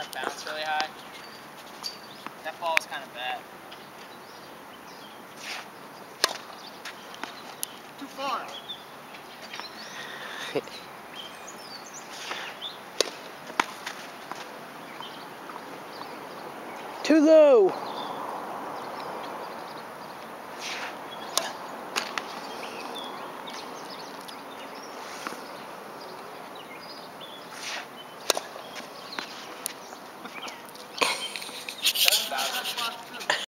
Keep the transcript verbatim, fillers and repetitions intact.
that bounced really high. That ball was kind of bad. Too far. Too low.